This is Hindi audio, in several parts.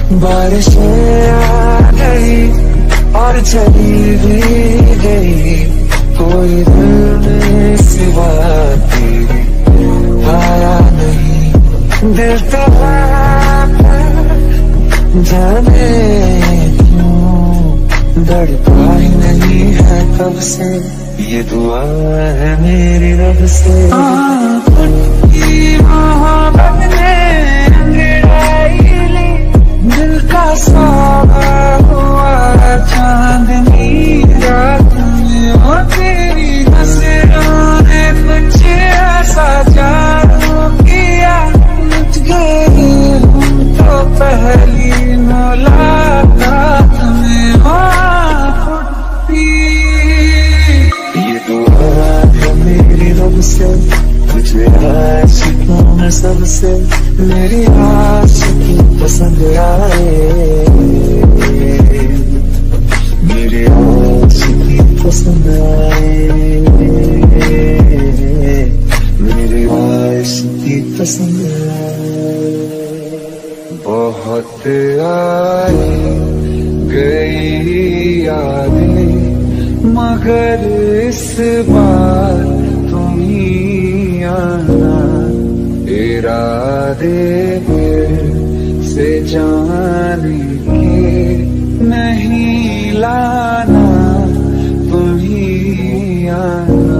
बारिशें आ गई और चली भी गई, कोई दिल में सिवा तेरे आया नहीं। दिल तो जाने क्यों धड़का ही नहीं है कब से, ये दुआ है मेरी रब से। मोहब्बत ने अंगड़ाई ली, दिल का सौदा हुआ चांदनी रात में, और तेरी नजरों ने कुछ ऐसा जादू किया, मिट गए तो पहली मुलाकात में। ये दुआ है मेरी रब से, तुझे आशिकों में सबसे मेरी आशिकी पसंद आए, मेरी आशिकी पसंद आए, मेरी आशिकी पसंद आए। बहुत आई गई यादें मगर इस बार तुम ही आना, इरादे से जाने के नहीं लाना, तुम ही आना।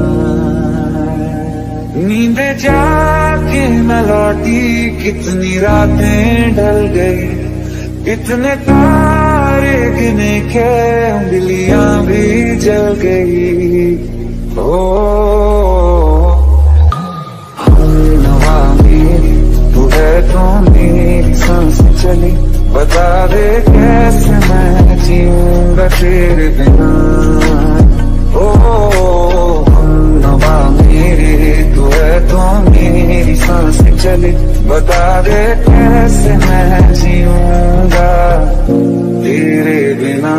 नींद जाके न लौटी, कितनी रातें ढल गई, कितने तारे गिने के उंगलियां भी जल गई। ओ हमनवा मेरी तू है तो मेरी सांस चली, बता दे कैसे मैं जीऊंगा तेरे बिना। ओ हमनवा मेरी तू है तो मेरी सांस चली, बता दे कैसे मैं जीऊंगा तेरे बिना।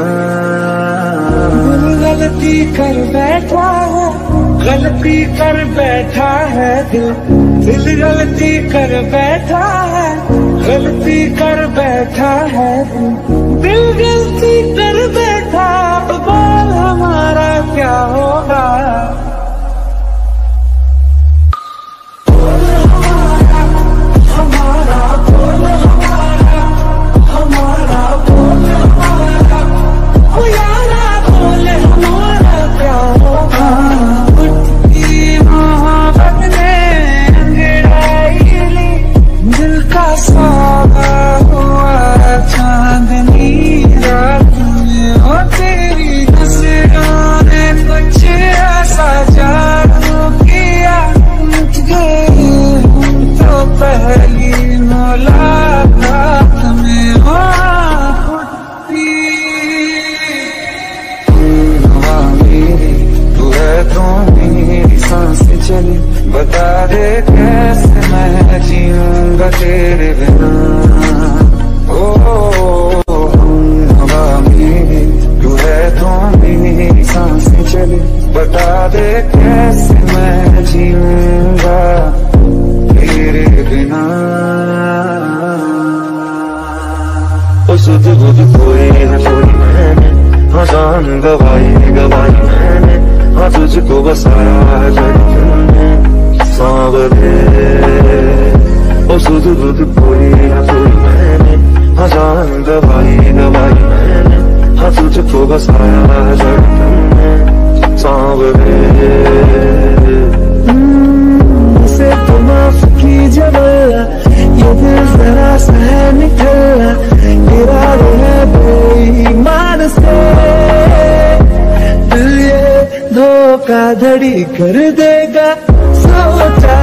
गलती कर बैठा है, गलती कर बैठा है दिल, दिल गलती कर बैठा है, गलती कर बैठा है दिल, दिल गलती कर बैठा। अब बोल हमारा क्या होगा, चांदनी रात में, और तेरी नजरों ने कुछ ऐसा जादू किया, मिट गए तो पहली मुलाकात में। तू है तो मेरी सांसें चली, बता दे कैसे मैं जीऊंगा तेरे बिना। ओ हवा मेरी तू है तो मेरी सांसें चली, बता दे कैसे मैं जीऊंगा तेरे बिना। ओ सुध बुध कोई न कोई मैंने, हाँ जान गवाई गवाई मैंने, हाँ तुझको बसाया है धड़कन में सांवरे। ओ सुध बुध कोई न कोई मैंने, हाँ जान गवाई गवाई मैंने, हाँ तुझको बसाया है धड़कन में सांवरे। से तो माफ कीजिए वल्ला, ये दिल जरा सा है निकलना, इरादे है बेईमान से, दिल ये धोखा धड़ी कर देगा, सोचा